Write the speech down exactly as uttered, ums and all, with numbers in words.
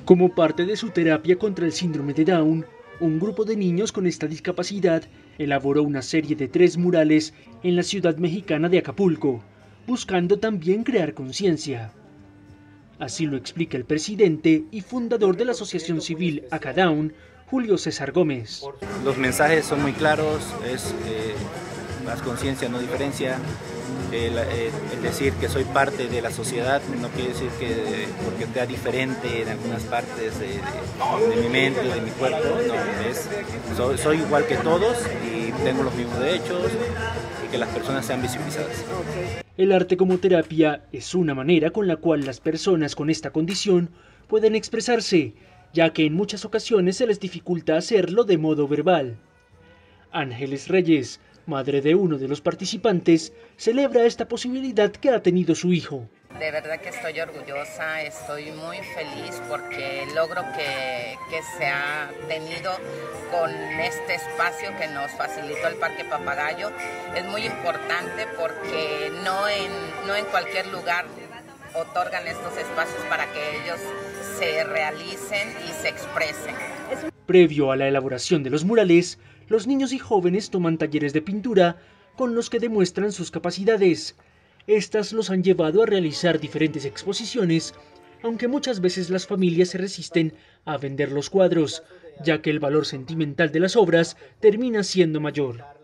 Como parte de su terapia contra el síndrome de Down, un grupo de niños con esta discapacidad elaboró una serie de tres murales en la ciudad mexicana de Acapulco, buscando también crear conciencia. Así lo explica el presidente y fundador de la asociación civil Acadown, Julio César Gómez. Los mensajes son muy claros, es eh, más conciencia, no diferencia. El, el, el decir que soy parte de la sociedad no quiere decir que porque sea diferente en algunas partes de, de, de mi mente, de mi cuerpo, no, es, soy, soy igual que todos y tengo los mismos derechos y que las personas sean visibilizadas. El arte como terapia es una manera con la cual las personas con esta condición pueden expresarse, ya que en muchas ocasiones se les dificulta hacerlo de modo verbal. Ángeles Reyes, madre de uno de los participantes, celebra esta posibilidad que ha tenido su hijo. De verdad que estoy orgullosa, estoy muy feliz porque el logro que, que se ha tenido con este espacio que nos facilitó el Parque Papagayo es muy importante porque no en, no en cualquier lugar otorgan estos espacios para que ellos se realicen y se expresen. Previo a la elaboración de los murales, los niños y jóvenes toman talleres de pintura con los que demuestran sus capacidades. Estas los han llevado a realizar diferentes exposiciones, aunque muchas veces las familias se resisten a vender los cuadros, ya que el valor sentimental de las obras termina siendo mayor.